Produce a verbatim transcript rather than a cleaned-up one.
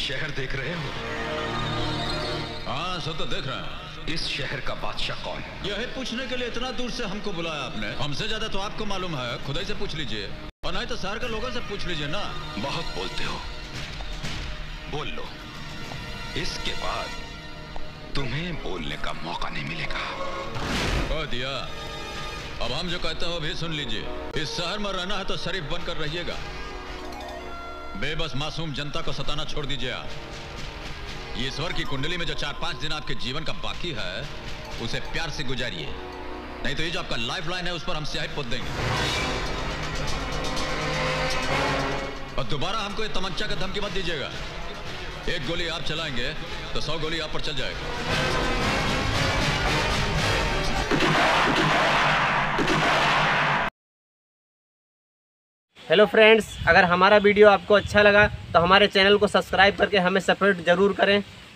शहर देख रहे हो? हाँ, सब तो देख रहे हैं। इस शहर का बादशाह कौन है? यही पूछने के लिए इतना दूर से हमको बुलाया आपने? हमसे ज्यादा तो आपको मालूम है, खुद ही से पूछ लीजिए, और नहीं तो शहर के लोगों से पूछ लीजिए ना। बहुत बोलते हो, बोल लो। इसके बाद तुम्हें बोलने का मौका नहीं मिलेगा। कह दिया। अब हम जो कहते हैं वो भी सुन लीजिए। इस शहर में रहना है तो शरीफ बनकर रहिएगा। बेबस मासूम जनता को सताना छोड़ दीजिए आप। ईश्वर की कुंडली में जो चार पांच दिन आपके जीवन का बाकी है, उसे प्यार से गुजारिए, नहीं तो ये जो आपका लाइफ लाइन है उस पर हम स्याही पोत देंगे। और दोबारा हमको ये तमंचा का धमकी मत दीजिएगा। एक गोली आप चलाएंगे तो सौ गोली आप पर चल जाएगा। हेलो फ्रेंड्स, अगर हमारा वीडियो आपको अच्छा लगा तो हमारे चैनल को सब्सक्राइब करके हमें सपोर्ट जरूर करें।